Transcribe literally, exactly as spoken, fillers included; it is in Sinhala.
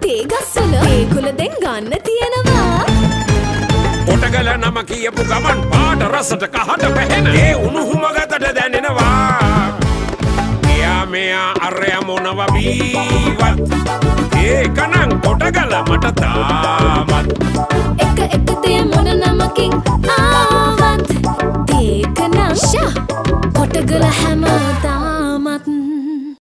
තේ ගස්වල ඒ කුල දෙන් ගන්න තියෙනවා. කොටගල නම කියපු ගමන් පාට රසට කහට පැහෙන ඒ උණුහුම ගතට දැනෙනවා. එයා මෙයා අරයා මොනව බීවත් ඒකනම් කොටගල මට තාමත් එක එක තේ මොන නමකින් ආවත් ඒකනම් ෂා කොටගල හැම